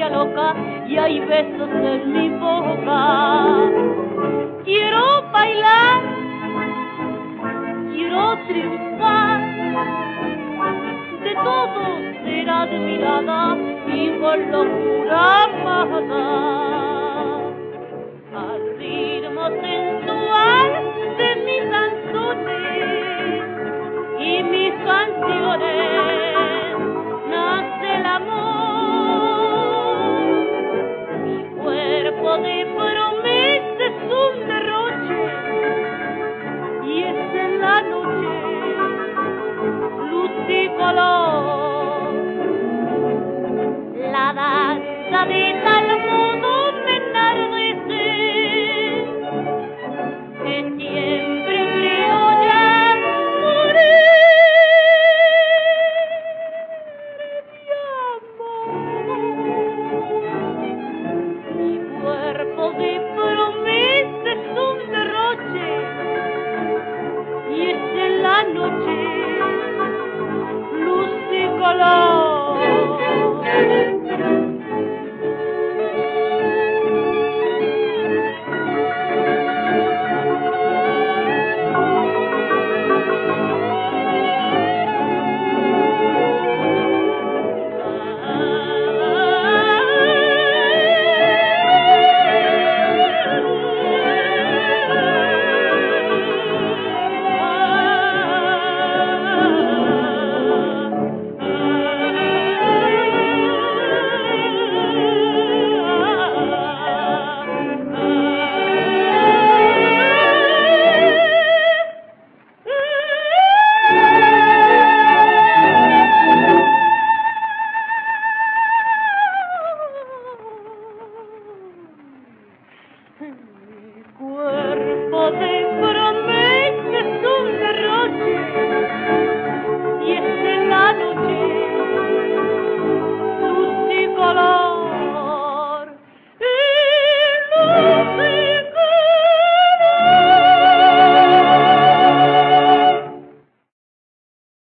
lluvia loca y hay besos en mi boca. Quiero bailar, quiero triunfar, de todo ser admirada y por locura amada. Al ritmo sensual de mis danzones y mis canciones nace el amor. Mi cuerpo de promesa es un derroche y es en la noche luz y color. La danza de